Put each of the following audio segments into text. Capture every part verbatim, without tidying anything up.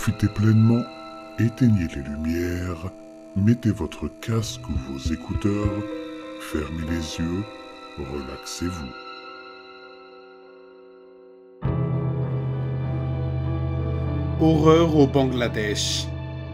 Profitez pleinement, éteignez les lumières, mettez votre casque ou vos écouteurs, fermez les yeux, relaxez-vous. Horreur au Bangladesh.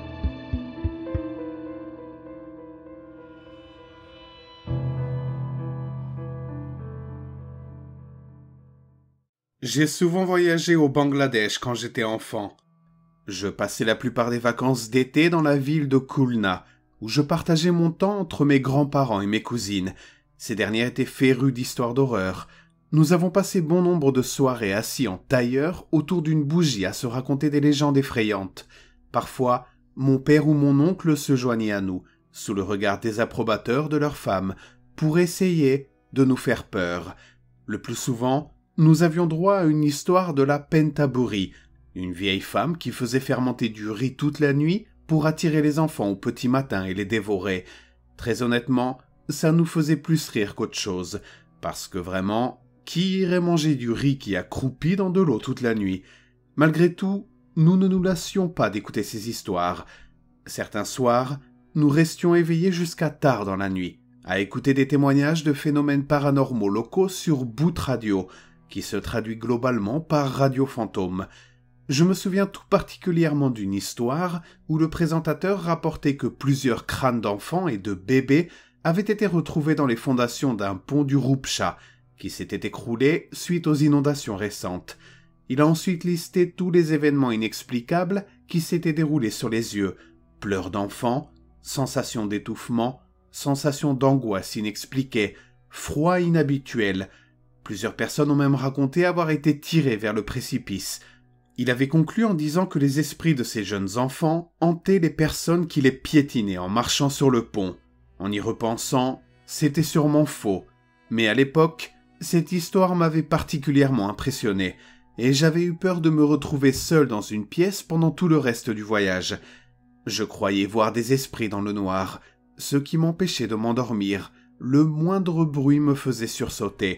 J'ai souvent voyagé au Bangladesh quand j'étais enfant. Je passais la plupart des vacances d'été dans la ville de Khulna, où je partageais mon temps entre mes grands-parents et mes cousines. Ces derniers étaient férus d'histoires d'horreur. Nous avons passé bon nombre de soirées assis en tailleur autour d'une bougie à se raconter des légendes effrayantes. Parfois, mon père ou mon oncle se joignaient à nous, sous le regard désapprobateur de leurs femmes, pour essayer de nous faire peur. Le plus souvent, nous avions droit à une histoire de la Pentaburi, une vieille femme qui faisait fermenter du riz toute la nuit pour attirer les enfants au petit matin et les dévorer. Très honnêtement, ça nous faisait plus rire qu'autre chose, parce que vraiment, qui irait manger du riz qui a croupi dans de l'eau toute la nuit? Malgré tout, nous ne nous lassions pas d'écouter ces histoires. Certains soirs, nous restions éveillés jusqu'à tard dans la nuit, à écouter des témoignages de phénomènes paranormaux locaux sur Boot Radio, qui se traduit globalement par Radio Fantôme. Je me souviens tout particulièrement d'une histoire où le présentateur rapportait que plusieurs crânes d'enfants et de bébés avaient été retrouvés dans les fondations d'un pont du Rupcha, qui s'était écroulé suite aux inondations récentes. Il a ensuite listé tous les événements inexplicables qui s'étaient déroulés sur les yeux: pleurs d'enfants, sensations d'étouffement, sensations d'angoisse inexpliquées, froid inhabituel. Plusieurs personnes ont même raconté avoir été tirées vers le précipice. Il avait conclu en disant que les esprits de ces jeunes enfants hantaient les personnes qui les piétinaient en marchant sur le pont. En y repensant, c'était sûrement faux. Mais à l'époque, cette histoire m'avait particulièrement impressionné, et j'avais eu peur de me retrouver seul dans une pièce pendant tout le reste du voyage. Je croyais voir des esprits dans le noir, ce qui m'empêchait de m'endormir. Le moindre bruit me faisait sursauter.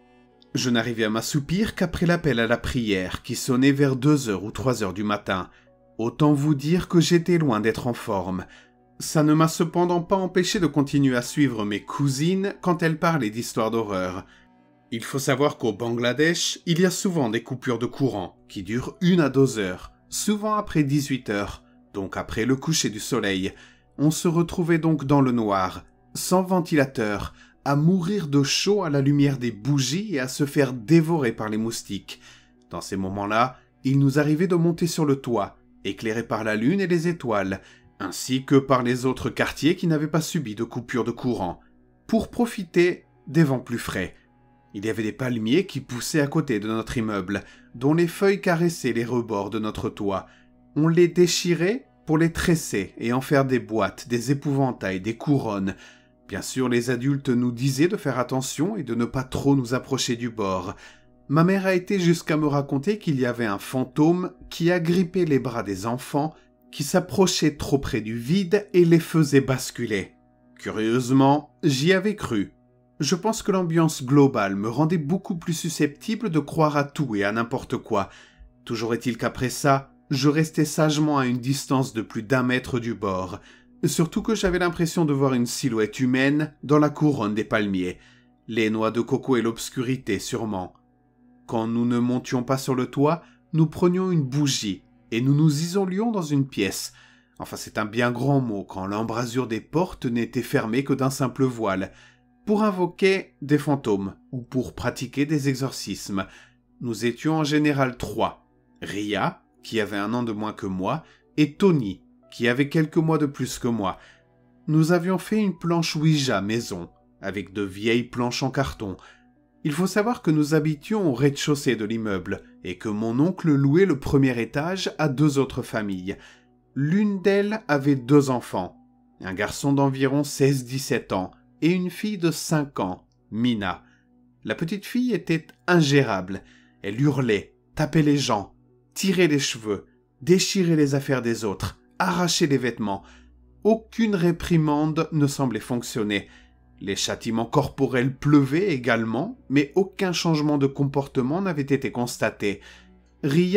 Je n'arrivais à m'assoupir qu'après l'appel à la prière qui sonnait vers deux heures ou trois heures du matin. Autant vous dire que j'étais loin d'être en forme. Ça ne m'a cependant pas empêché de continuer à suivre mes cousines quand elles parlaient d'histoires d'horreur. Il faut savoir qu'au Bangladesh, il y a souvent des coupures de courant qui durent une à deux heures, souvent après dix-huit heures, donc après le coucher du soleil. On se retrouvait donc dans le noir, sans ventilateur, à mourir de chaud à la lumière des bougies et à se faire dévorer par les moustiques. Dans ces moments-là, il nous arrivait de monter sur le toit, éclairé par la lune et les étoiles, ainsi que par les autres quartiers qui n'avaient pas subi de coupure de courant, pour profiter des vents plus frais. Il y avait des palmiers qui poussaient à côté de notre immeuble, dont les feuilles caressaient les rebords de notre toit. On les déchirait pour les tresser et en faire des boîtes, des épouvantails, des couronnes. Bien sûr, les adultes nous disaient de faire attention et de ne pas trop nous approcher du bord. Ma mère a été jusqu'à me raconter qu'il y avait un fantôme qui agrippait les bras des enfants, qui s'approchait trop près du vide et les faisait basculer. Curieusement, j'y avais cru. Je pense que l'ambiance globale me rendait beaucoup plus susceptible de croire à tout et à n'importe quoi. Toujours est-il qu'après ça, je restais sagement à une distance de plus d'un mètre du bord. Surtout que j'avais l'impression de voir une silhouette humaine dans la couronne des palmiers. Les noix de coco et l'obscurité, sûrement. Quand nous ne montions pas sur le toit, nous prenions une bougie et nous nous isolions dans une pièce. Enfin, c'est un bien grand mot quand l'embrasure des portes n'était fermée que d'un simple voile. Pour invoquer des fantômes ou pour pratiquer des exorcismes. Nous étions en général trois. Ria, qui avait un an de moins que moi, et Tony, qui avait quelques mois de plus que moi. Nous avions fait une planche Ouija maison, avec de vieilles planches en carton. Il faut savoir que nous habitions au rez-de-chaussée de l'immeuble, et que mon oncle louait le premier étage à deux autres familles. L'une d'elles avait deux enfants, un garçon d'environ seize à dix-sept ans, et une fille de cinq ans, Mina. La petite fille était ingérable. Elle hurlait, tapait les gens, tirait les cheveux, déchirait les affaires des autres, arrachait les vêtements. Aucune réprimande ne semblait fonctionner. Les châtiments corporels pleuvaient également, mais aucun changement de comportement n'avait été constaté. Ria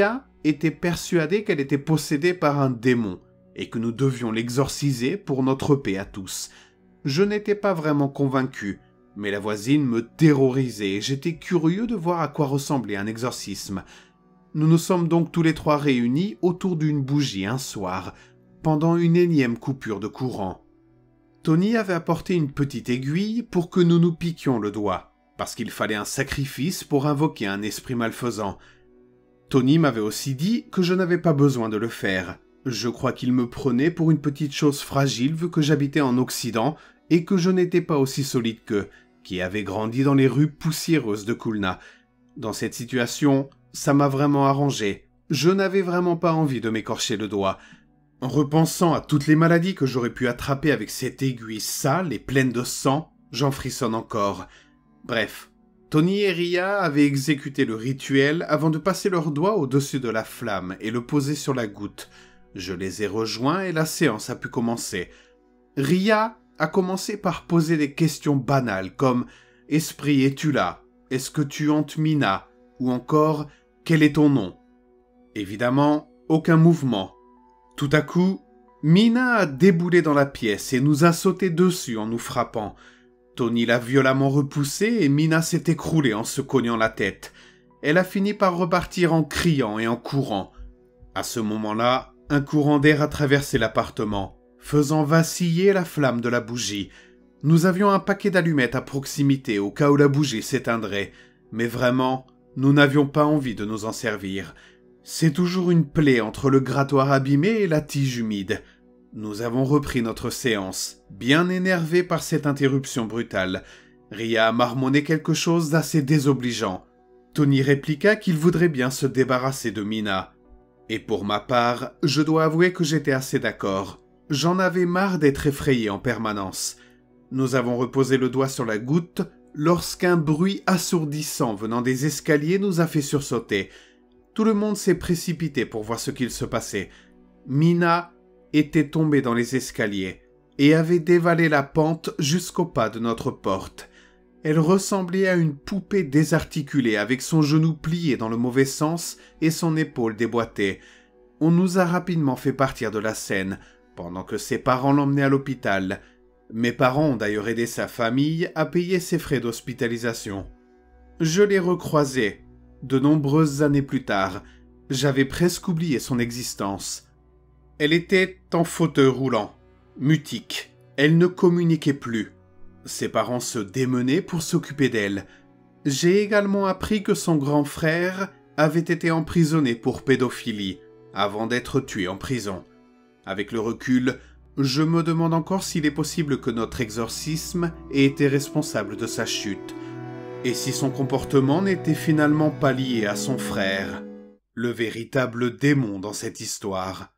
était persuadée qu'elle était possédée par un démon et que nous devions l'exorciser pour notre paix à tous. Je n'étais pas vraiment convaincu, mais la voisine me terrorisait et j'étais curieux de voir à quoi ressemblait un exorcisme. Nous nous sommes donc tous les trois réunis autour d'une bougie un soir, pendant une énième coupure de courant. Tony avait apporté une petite aiguille pour que nous nous piquions le doigt, parce qu'il fallait un sacrifice pour invoquer un esprit malfaisant. Tony m'avait aussi dit que je n'avais pas besoin de le faire. Je crois qu'il me prenait pour une petite chose fragile vu que j'habitais en Occident et que je n'étais pas aussi solide qu'eux, qui avaient grandi dans les rues poussiéreuses de Khulna. Dans cette situation, ça m'a vraiment arrangé. Je n'avais vraiment pas envie de m'écorcher le doigt. En repensant à toutes les maladies que j'aurais pu attraper avec cette aiguille sale et pleine de sang, j'en frissonne encore. Bref, Tony et Ria avaient exécuté le rituel avant de passer leurs doigts au-dessus de la flamme et le poser sur la goutte. Je les ai rejoints et la séance a pu commencer. Ria a commencé par poser des questions banales comme « Esprit, es-tu là ? Est-ce que tu hantes Mina ?» ou encore « Quel est ton nom ?» Évidemment, aucun mouvement. Tout à coup, Mina a déboulé dans la pièce et nous a sauté dessus en nous frappant. Tony l'a violemment repoussée et Mina s'est écroulée en se cognant la tête. Elle a fini par repartir en criant et en courant. À ce moment-là, un courant d'air a traversé l'appartement, faisant vaciller la flamme de la bougie. Nous avions un paquet d'allumettes à proximité au cas où la bougie s'éteindrait, mais vraiment, nous n'avions pas envie de nous en servir. C'est toujours une plaie entre le grattoir abîmé et la tige humide. Nous avons repris notre séance, bien énervés par cette interruption brutale. Ria a marmonné quelque chose d'assez désobligeant. Tony répliqua qu'il voudrait bien se débarrasser de Mina. Et pour ma part, je dois avouer que j'étais assez d'accord. J'en avais marre d'être effrayé en permanence. Nous avons reposé le doigt sur la goutte lorsqu'un bruit assourdissant venant des escaliers nous a fait sursauter. Tout le monde s'est précipité pour voir ce qu'il se passait. Mina était tombée dans les escaliers et avait dévalé la pente jusqu'au pas de notre porte. Elle ressemblait à une poupée désarticulée avec son genou plié dans le mauvais sens et son épaule déboîtée. On nous a rapidement fait partir de la scène, pendant que ses parents l'emmenaient à l'hôpital. Mes parents ont d'ailleurs aidé sa famille à payer ses frais d'hospitalisation. Je l'ai recroisée. De nombreuses années plus tard, j'avais presque oublié son existence. Elle était en fauteuil roulant, mutique. Elle ne communiquait plus. Ses parents se démenaient pour s'occuper d'elle. J'ai également appris que son grand frère avait été emprisonné pour pédophilie, avant d'être tué en prison. Avec le recul, je me demande encore s'il est possible que notre exorcisme ait été responsable de sa chute. Et si son comportement n'était finalement pas lié à son frère, le véritable démon dans cette histoire.